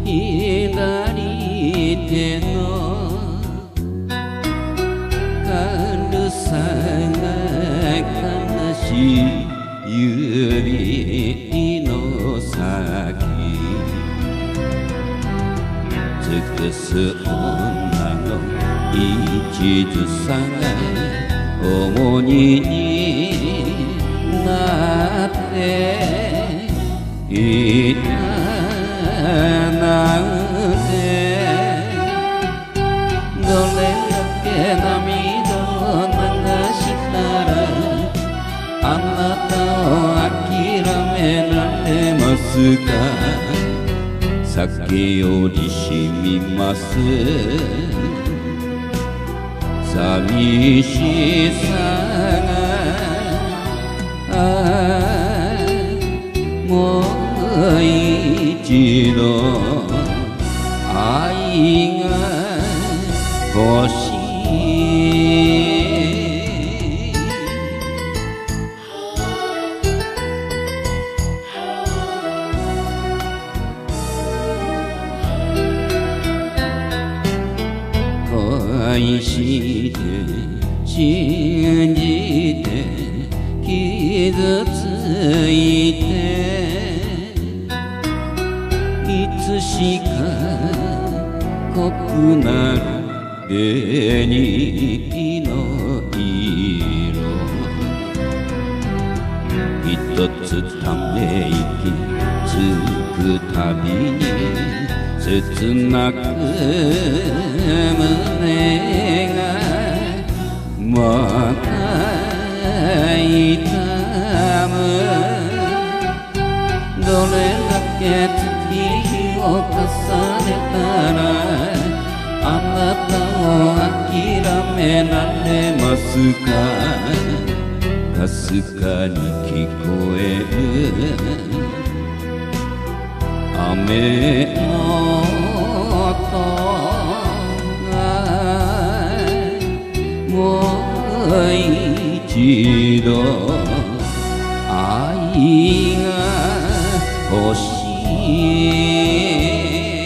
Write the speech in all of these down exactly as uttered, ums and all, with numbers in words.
左手の軽さが悲しい指の先尽くす女の一途さが重荷になっていたなんてどれだけ涙を流したらあなたを諦められますか酒よりしみます寂しさがもう一度愛が欲しい愛して信じて傷ついていつしか濃くなる紅の色一つため息つくたびに切なく胸がまた痛むどれだけ月日を重ねたらあなたを諦められますかかすかに聞こえる雨の音がもう一度愛が欲しい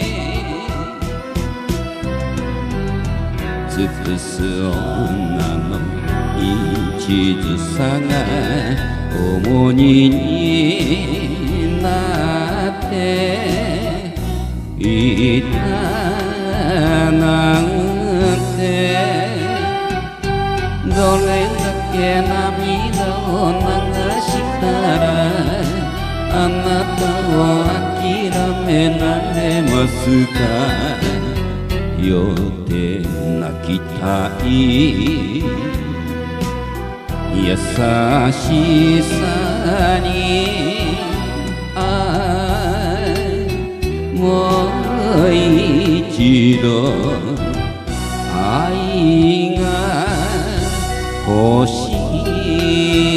尽くす女の一途さが重荷になっていたなんてどれだけ涙を流したらあなたを諦められますか酔って泣きたい優しさにもう一度愛が欲しい